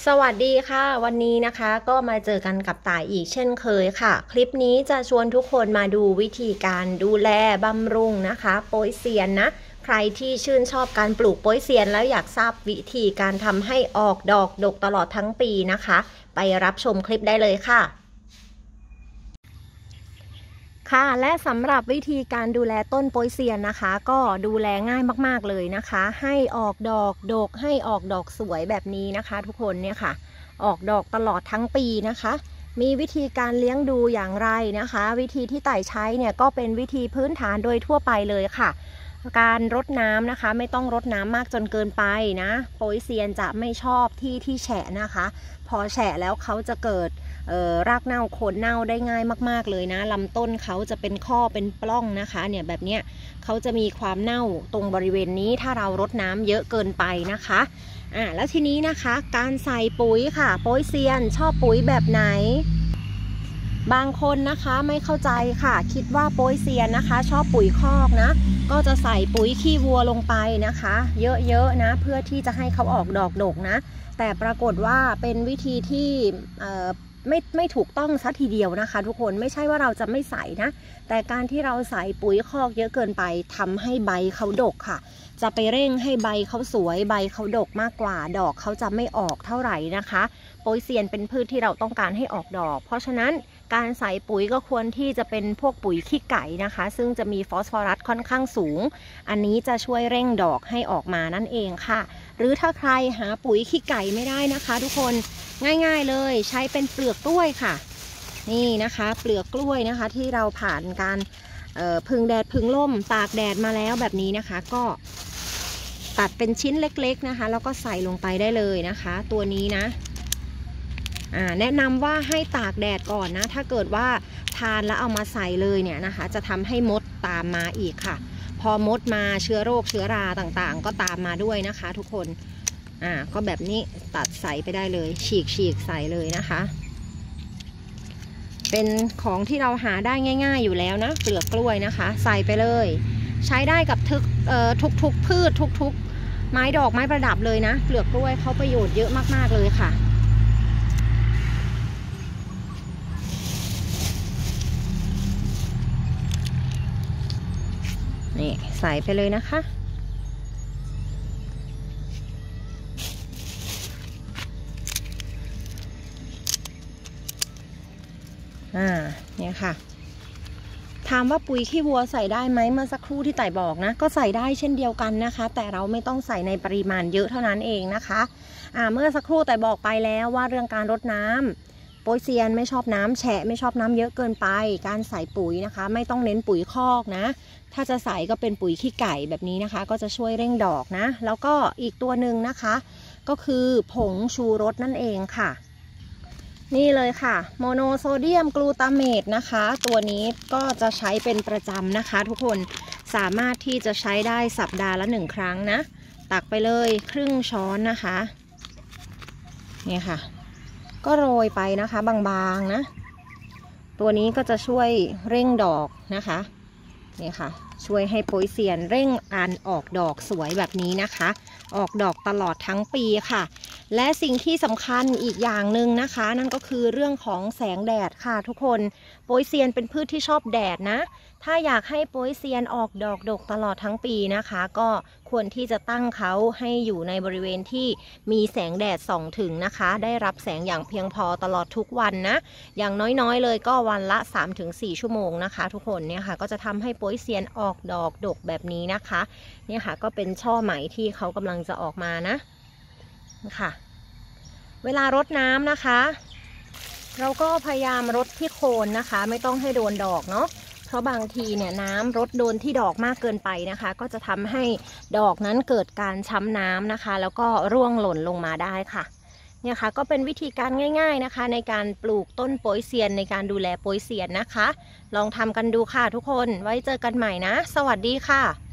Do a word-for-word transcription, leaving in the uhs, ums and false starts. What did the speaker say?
สวัสดีค่ะวันนี้นะคะก็มาเจอกันกับต่ายอีกเช่นเคยค่ะคลิปนี้จะชวนทุกคนมาดูวิธีการดูแลบำรุงนะคะโป๊ยเซียนนะใครที่ชื่นชอบการปลูกโป๊ยเซียนแล้วอยากทราบวิธีการทำให้ออกดอกดกตลอดทั้งปีนะคะไปรับชมคลิปได้เลยค่ะค่ะและสำหรับวิธีการดูแลต้นโป๊ยเซียนนะคะก็ดูแลง่ายมากๆเลยนะคะให้ออกดอกดกให้ออกดอกสวยแบบนี้นะคะทุกคนเนี่ยค่ะออกดอกตลอดทั้งปีนะคะมีวิธีการเลี้ยงดูอย่างไรนะคะวิธีที่ไต่ใช้เนี่ยก็เป็นวิธีพื้นฐานโดยทั่วไปเลยค่ะการรดน้ำนะคะไม่ต้องรดน้ำมากจนเกินไปนะโป๊ยเซียนจะไม่ชอบที่ที่แฉะนะคะพอแฉะแล้วเขาจะเกิดรากเน่าโคนเน่าได้ง่ายมากๆเลยนะลำต้นเขาจะเป็นข้อเป็นปล้องนะคะเนี่ยแบบเนี้ยเขาจะมีความเน่าตรงบริเวณนี้ถ้าเรารดน้ำเยอะเกินไปนะคะอ่าแล้วทีนี้นะคะการใส่ปุ๋ยค่ะโป๊ยเซียนชอบปุ๋ยแบบไหนบางคนนะคะไม่เข้าใจค่ะคิดว่าโป๊ยเซียนนะคะชอบปุ๋ยคอกนะก็จะใส่ปุ๋ยขี้วัวลงไปนะคะเยอะๆนะเพื่อที่จะให้เขาออกดอกดกนะแต่ปรากฏว่าเป็นวิธีที่ไม่ไม่ถูกต้องซะทีเดียวนะคะทุกคนไม่ใช่ว่าเราจะไม่ใส่นะแต่การที่เราใส่ปุ๋ยคอกเยอะเกินไปทำให้ใบเขาดกค่ะจะไปเร่งให้ใบเขาสวยใบเขาดกมากกว่าดอกเขาจะไม่ออกเท่าไหร่นะคะโป๊ยเซียนเป็นพืชที่เราต้องการให้ออกดอกเพราะฉะนั้นการใส่ปุ๋ยก็ควรที่จะเป็นพวกปุ๋ยขี้ไก่นะคะซึ่งจะมีฟอสฟอรัสค่อนข้างสูงอันนี้จะช่วยเร่งดอกให้ออกมานั่นเองค่ะหรือถ้าใครหาปุ๋ยขี้ไก่ไม่ได้นะคะทุกคนง่ายๆเลยใช้เป็นเปลือกกล้วยค่ะนี่นะคะเปลือกกล้วยนะคะที่เราผ่านการพึ่งแดดพึ่งลมตากแดดมาแล้วแบบนี้นะคะก็ตัดเป็นชิ้นเล็กๆนะคะแล้วก็ใส่ลงไปได้เลยนะคะตัวนี้นะแนะนำว่าให้ตากแดดก่อนนะถ้าเกิดว่าทานแล้วเอามาใส่เลยเนี่ยนะคะจะทำให้มดตามมาอีกค่ะพอมดมาเชื้อโรคเชื้อราต่างๆก็ตามมาด้วยนะคะทุกคนอ่าก็แบบนี้ตัดใส่ไปได้เลยฉีกฉีกใส่เลยนะคะเป็นของที่เราหาได้ง่ายๆอยู่แล้วนะเปลือกกล้วยนะคะใส่ไปเลยใช้ได้กับทุกเอ่อทุกๆพืชทุกๆไม้ดอกไม้ประดับเลยนะเปลือกกล้วยเขาประโยชน์เยอะมากๆเลยค่ะนี่ใส่ไปเลยนะคะอ่าเนี่ยค่ะถามว่าปุ๋ยขี้วัวใส่ได้ไหมเมื่อสักครู่ที่ไต่บอกนะก็ใส่ได้เช่นเดียวกันนะคะแต่เราไม่ต้องใส่ในปริมาณเยอะเท่านั้นเองนะคะอ่าเมื่อสักครู่ไต่บอกไปแล้วว่าเรื่องการรดน้ำโป๊ยเซียนไม่ชอบน้ำแฉะไม่ชอบน้ำเยอะเกินไปการใส่ปุ๋ยนะคะไม่ต้องเน้นปุ๋ยคอกนะถ้าจะใส่ก็เป็นปุ๋ยขี้ไก่แบบนี้นะคะก็จะช่วยเร่งดอกนะแล้วก็อีกตัวหนึ่งนะคะก็คือผงชูรสนั่นเองค่ะนี่เลยค่ะโมโนโซเดียมกลูตาเมตนะคะตัวนี้ก็จะใช้เป็นประจำนะคะทุกคนสามารถที่จะใช้ได้สัปดาห์ละหนึ่งครั้งนะตักไปเลยครึ่งช้อนนะคะเนี่ยค่ะก็โรยไปนะคะบางๆนะตัวนี้ก็จะช่วยเร่งดอกนะคะนี่ค่ะช่วยให้โป๊ยเซียนเร่งการออกดอกสวยแบบนี้นะคะออกดอกตลอดทั้งปีค่ะและสิ่งที่สำคัญอีกอย่างหนึ่งนะคะนั่นก็คือเรื่องของแสงแดดค่ะทุกคนโป๊ยเซียนเป็นพืชที่ชอบแดดนะถ้าอยากให้โป๊ยเซียนออกดอกดกตลอดทั้งปีนะคะก็ควรที่จะตั้งเขาให้อยู่ในบริเวณที่มีแสงแดดส่องถึงนะคะได้รับแสงอย่างเพียงพอตลอดทุกวันนะอย่างน้อยๆเลยก็วันละ สามถึงสี่ ชั่วโมงนะคะทุกคนเนี่ยค่ะก็จะทำให้โป๊ยเซียนออกดอกดกแบบนี้นะคะเนี่ยค่ะก็เป็นช่อไหมที่เขากำลังจะออกมานะค่ะเวลารดน้ำนะคะเราก็พยายามรดที่โคนนะคะไม่ต้องให้โดนดอกเนาะเพราะบางทีเนี่ยน้ำรดโดนที่ดอกมากเกินไปนะคะก็จะทำให้ดอกนั้นเกิดการช้ำน้ำนะคะแล้วก็ร่วงหล่นลงมาได้ค่ะเนี่ยค่ะก็เป็นวิธีการง่ายๆนะคะในการปลูกต้นโป๊ยเซียนในการดูแลโป๊ยเซียนนะคะลองทำกันดูค่ะทุกคนไว้เจอกันใหม่นะสวัสดีค่ะ